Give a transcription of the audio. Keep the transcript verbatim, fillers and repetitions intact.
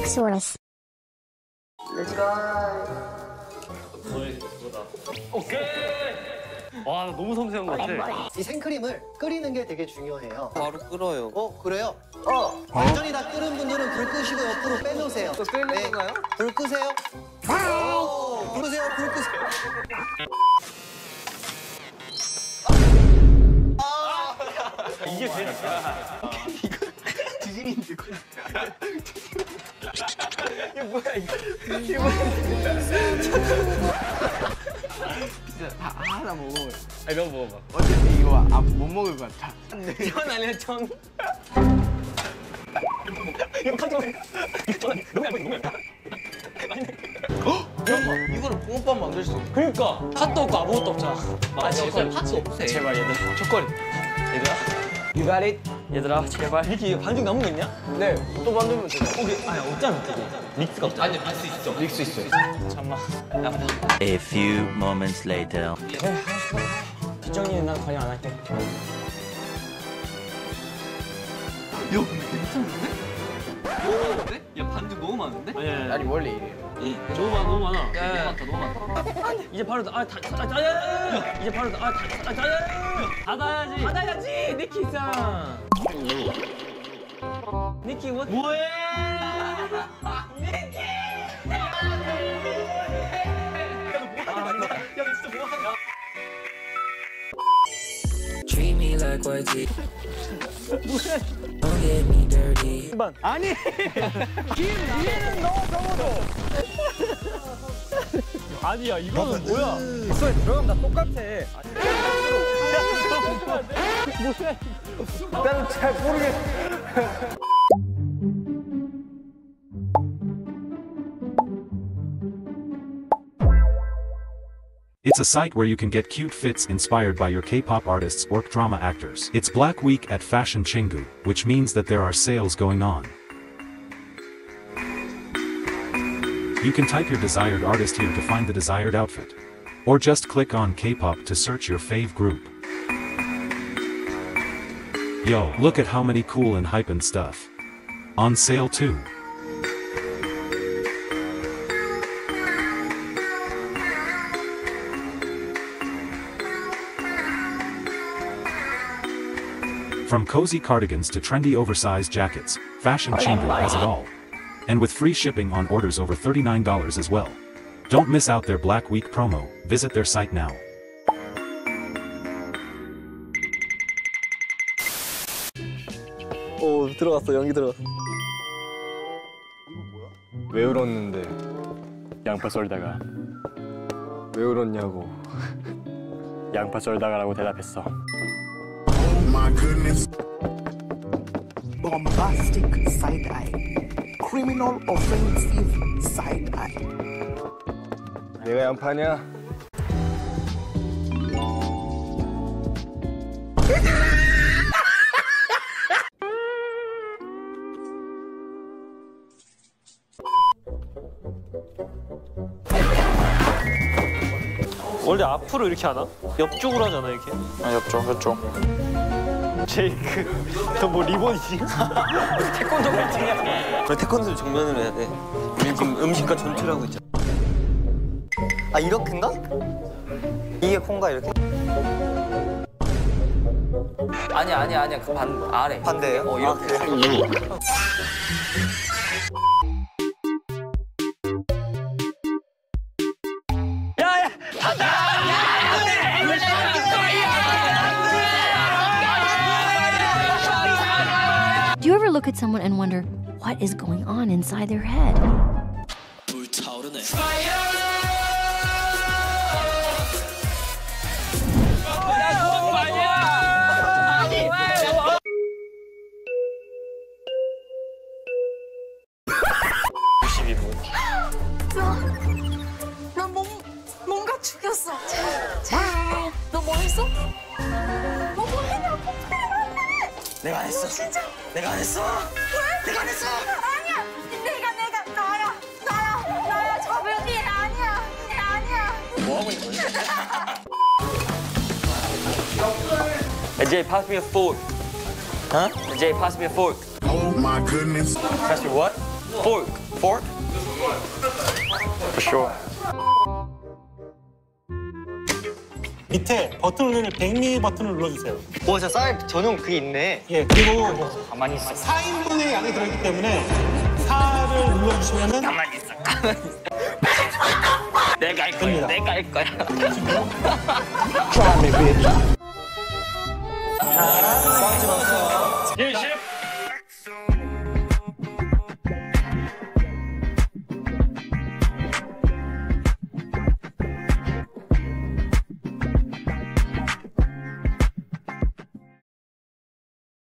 Source. Let's go. 오케이. 와, 나 너무 섬세한 것 같아. 이 생크림을 끓이는 게 되게 중요해요. 바로 끓어요. 어, 그래요? 어, 완전히 다 끓은 분들은 불 끄시고 옆으로 빼놓으세요. 또 끓는 네. 건가요? 불 끄세요. 오, 불 끄세요, 불 끄세요. 이게 제일 지진인데, 이거. 이게 뭐야, 이거. 이게 뭐야. 진짜 다 하나 먹어요. 아니, 너 먹어봐. 어차피 이거 아, 못 먹을 것 같아. 전 아니야, 전. 이거 칸 이거 너무 얇아, 너무 얇아. 이거를 붕어빵 만들 수 있어. 그러니까 팥도 없고 아무것도 없잖아. 아, 진짜 팥도 없어. 제발 얘들아. 족거리. 얘들아. You got it? 얘들아, 제발. 이렇게 이거 반죽 남은 거 있냐? 네, 또 만들면 되죠. 오케이. 아니, 없잖아, 되게. 믹스가 없잖아. 아니, 할 수 있어. 믹스 있어요. 잠깐만. A few moments later. 뒷정리는 난 관리 안 할게. 야, 근데 괜찮은데? 너무 많은데? 야, 반죽 너무 많은데? 아니, 아니, 아니 원래 이래요. 너무 많아, 너무 많아. 야, 너무 많다, 너무 많다. 이제 바로 다, 아, 다, 아, 아, 아, 아, 이제 바로 다, 아, 다, 아, 아, 닫아야지. 닫아야지, 니키상. 니키, 뭐? 뭐해? 니키! Treat me like what you don't get me dirty. 아니! 김 위에는 넣어 적어도! 아니야, 이거는 뭐야? 소리 들어가면 다 똑같아. 뭐야? 나는 잘 모르겠어. It's a site where you can get cute fits inspired by your K-pop artists or drama actors. It's Black Week at Fashion Chingu, which means that there are sales going on. You can type your desired artist here to find the desired outfit. Or just click on K-pop to search your fave group. Yo, look at how many cool and hypin' stuff. On sale too. From cozy cardigans to trendy oversized jackets, Fashion Chingu has it all. And with free shipping on orders over thirty-nine dollars as well. Don't miss out their Black Week promo, visit their site now. 오, 들어갔어, 연기 들어갔어. 왜 울었는데 양파 썰다가 왜 울었냐고. 양파 썰다가라고 대답했어. My goodness. Bombastic side eye. Criminal offensive side eye. 내가 양파냐? 원래 앞으로 이렇게 하나? 옆쪽으로 하잖아, 이렇게. 아, 옆쪽, 옆쪽. 제이크, 너 뭐 리본이지? 태권도 같지냐? 그래, 태권도를 정면으로 해야 돼. 우리 지금 음식과 전투를 하고 있잖아. 아, 이렇게인가? 이게 콩가, 이렇게? 아니야, 아니야, 아니야. 그 반, 아래. 반대예요? 어, 이렇게. 아, Do you ever look at someone and wonder what is going on inside their head? 나 뭔, 뭔가 죽였어. 너 뭐 했어? 너 뭐 했냐고. 내가 안 했어. 진짜. 내가 안 했어. 왜? 내가 안 했어. 아니야. 내가 내가 나야. 나야. 나야. 저변이 아니야. 아니야. 뭐 하고 있는 거야? Jay, pass me a fork. Huh? Jay, pass me a fork. Oh my goodness. Pass me what? Fork. Fork? For sure. 밑에 버튼 누르는 백미 버튼을 눌러주세요. 오, 저 쌀 전용 그게 있네. 예, 그리고 가만히 있어. 사 인분의 양이 들어있기 때문에 사를 눌러주시면은 가만히 있어. 가만히 있어. 내가 할 거야. 내가 할 거야. Try me, bitch. 자, 예, 셰프.